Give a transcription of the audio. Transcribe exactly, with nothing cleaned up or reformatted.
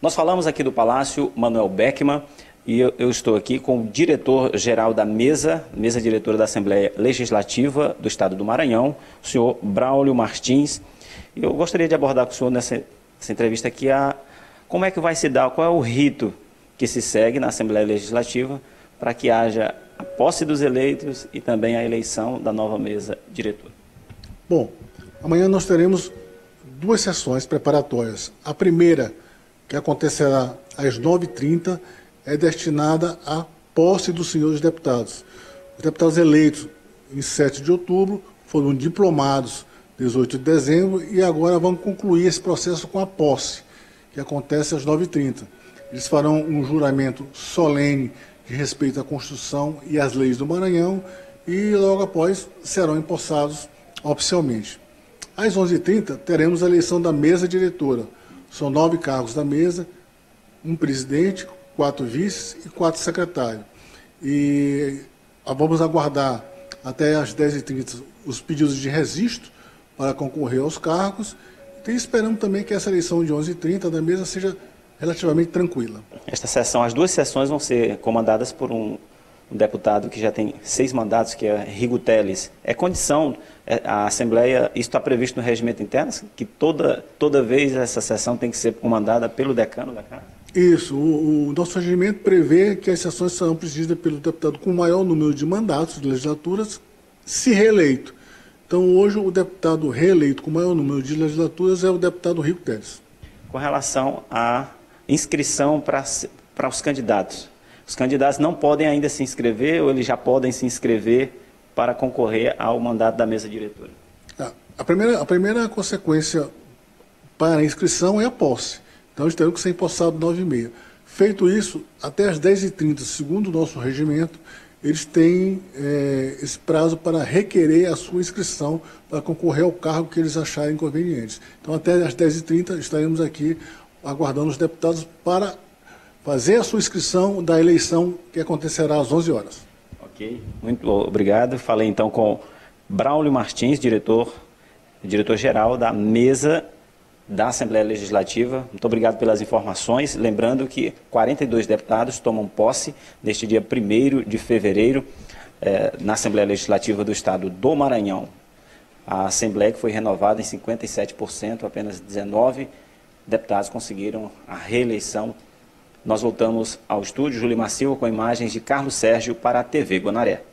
Nós falamos aqui do Palácio Manuel Beckmann e eu, eu estou aqui com o diretor-geral da mesa, mesa diretora da Assembleia Legislativa do Estado do Maranhão, o senhor Braulio Martins. E eu gostaria de abordar com o senhor nessa, nessa entrevista aqui a, como é que vai se dar, qual é o rito que se segue na Assembleia Legislativa para que haja a posse dos eleitos e também a eleição da nova mesa diretora. Bom, amanhã nós teremos duas sessões preparatórias. A primeira, que acontecerá às nove e trinta, é destinada à posse dos senhores deputados. Os deputados eleitos em sete de outubro foram diplomados dezoito de dezembro e agora vão concluir esse processo com a posse, que acontece às nove e trinta. Eles farão um juramento solene de respeito à Constituição e às leis do Maranhão e logo após serão empossados oficialmente. Às onze e trinta teremos a eleição da mesa diretora. São nove cargos da mesa, um presidente, quatro vices e quatro secretários. E vamos aguardar até às dez e trinta os pedidos de registro para concorrer aos cargos. E esperamos também que essa eleição de onze e trinta da mesa seja relativamente tranquila. Esta sessão, as duas sessões vão ser comandadas por um, um deputado que já tem seis mandatos, que é Rigo Teles. É condição, é, a Assembleia, isso está previsto no regimento interno, que toda, toda vez essa sessão tem que ser comandada pelo decano da Casa? Isso, o, o nosso regimento prevê que as sessões serão presididas pelo deputado com maior número de mandatos de legislaturas, se reeleito. Então, hoje, o deputado reeleito com maior número de legislaturas é o deputado Rigo Teles. Com relação à inscrição para os candidatos, os candidatos não podem ainda se inscrever ou eles já podem se inscrever para concorrer ao mandato da mesa diretora? A primeira, a primeira consequência para a inscrição é a posse. Então, eles terão que ser empossados às nove e meia. Feito isso, até às dez e trinta, segundo o nosso regimento, eles têm é, esse prazo para requerer a sua inscrição para concorrer ao cargo que eles acharem conveniente. Então, até às dez e trinta, estaremos aqui aguardando os deputados para fazer a sua inscrição da eleição que acontecerá às onze horas. Ok, muito obrigado. Falei então com Braulio Martins, diretor, diretor-geral da mesa da Assembleia Legislativa. Muito obrigado pelas informações. Lembrando que quarenta e dois deputados tomam posse neste dia primeiro de fevereiro eh, na Assembleia Legislativa do Estado do Maranhão. A Assembleia que foi renovada em cinquenta e sete por cento, apenas dezenove deputados conseguiram a reeleição. Nós voltamos ao estúdio, Júlio Silva, com imagens de Carlos Sérgio para a T V Guanaré.